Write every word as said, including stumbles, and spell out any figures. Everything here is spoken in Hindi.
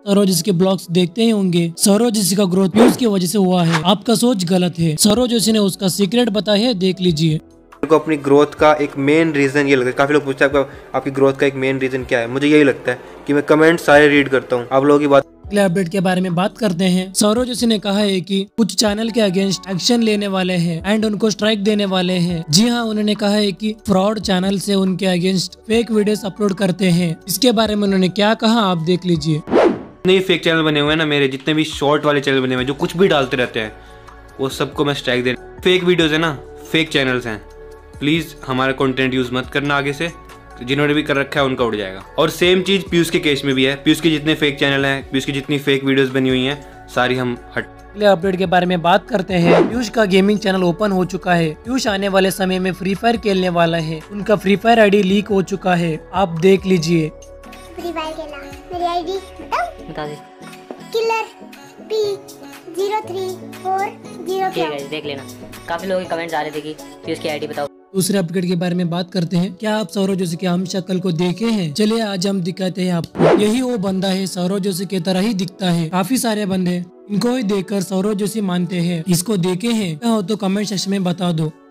सौरव जोशी के ब्लॉग्स देखते ही होंगे। सौरव जोशी का ग्रोथ व्यूज की वजह से हुआ है। आपका सोच गलत है। सौरव जोशी ने उसका सीक्रेट बताया है, देख लीजिए। को अपनी ग्रोथ का एक मेन रीज़न ये लगता है, काफ़ी लोग पूछते हैं आपका आपकी ग्रोथ का एक मेन रीज़न क्या है। मुझे यही लगता है कि मैं कमेंट सारे रीड करता हूँ। आप लोगों की बात अगले अपडेट के बारे में बात करते हैं। सौरव जोशी ने कहा है कि कुछ चैनल के अगेंस्ट एक्शन लेने वाले हैं एंड उनको स्ट्राइक देने वाले हैं। जी हाँ, उन्होंने कहा है कि फ्रॉड चैनल से उनके अगेंस्ट फेक वीडियोस अपलोड करते हैं। इसके बारे में उन्होंने क्या कहा, आप देख लीजिए। जितने भी फेक चैनल बने हुए हैं ना, मेरे जितने भी शॉर्ट वाले चैनल बने हुए हैं जो कुछ भी डालते रहते हैं, वो सबको मैं स्ट्राइक दे। फेक वीडियोज है ना, फेक चैनल्स हैं, प्लीज़ हमारा कंटेंट यूज़ मत करना आगे से। जिन्होंने भी कर रखा है उनका उड़ जाएगा। और सेम चीज़ पीयूष के केस में भी है। पीयूष के जितने फेक चैनल हैं, पीयूष की जितनी फेक वीडियोस बनी हुई हैं, सारी हम हट। अगले अपडेट के बारे में बात करते हैं। पीयूष का गेमिंग चैनल ओपन हो चुका है। पीयूष आने वाले समय में फ्री फायर खेलने वाला है। उनका फ्री फायर आईडी लीक हो चुका है, आप देख लीजिए। फ्री फायर खेलना, मेरी आईडी बताओ, बता दे। Killer P zero three four zero. ठीक है, देख लेना। काफी लोगों के कमेंट्स आ रहे थे कि पीयूष की आईडी बताओ। दूसरे अपडेट के बारे में बात करते हैं। क्या आप सौरव जोशी के हम शक्ल को देखे हैं? चलिए आज हम दिखाते हैं आपको। यही वो बंदा है, सौरव जोशी की तरह ही दिखता है। काफी सारे बंदे इनको ही देखकर सौरव जोशी मानते हैं। इसको देखे हैं? हो तो कमेंट सेक्शन में बता दो।